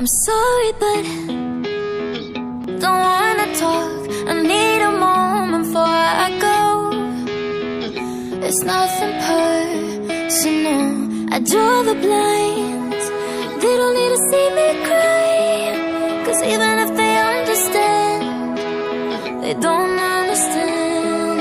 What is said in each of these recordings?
I'm sorry, but don't wanna talk. I need a moment before I go. It's nothing personal. I draw the blinds. They don't need to see me cry, 'cause even if they understand, they don't understand.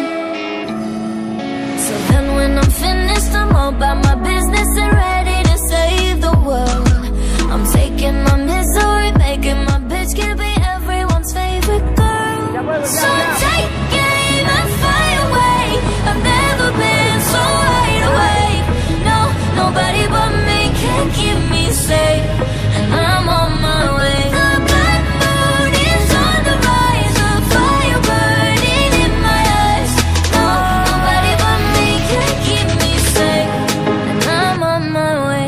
So then when I'm finished, I'm all about my business and ready to save the world. I'm taking my misery, making my bitch can be everyone's favorite girl. So take aim and fly away. I've never been so wide awake. No, nobody but me can keep me safe, and I'm on my way. The black moon is on the rise, a fire burning in my eyes. No, nobody but me can keep me safe, and I'm on my way.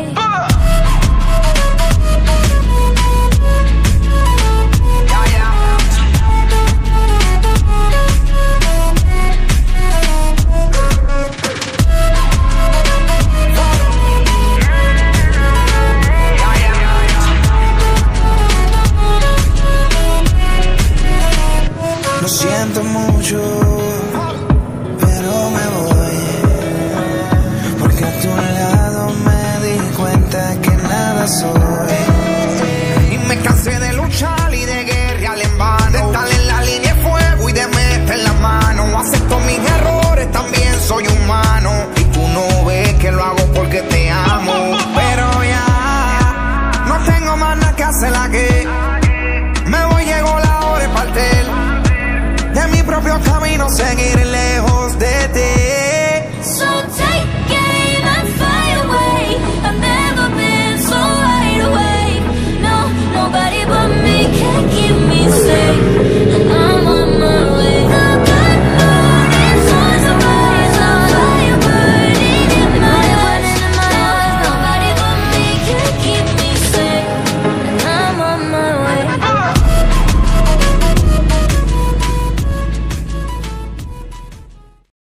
Lo siento mucho, pero me voy, porque a tu lado me di cuenta que nada soy. Y me cansé de luchar y de guerrear en vano, de estar en la línea de fuego y de meter la mano. Acepto mis errores, también soy humano, y tú no ves que lo hago porque te amo. Pero ya no tengo más nada que hacer aquí. Me voy, llegó la hora de partir. De mi propio camino seguiré.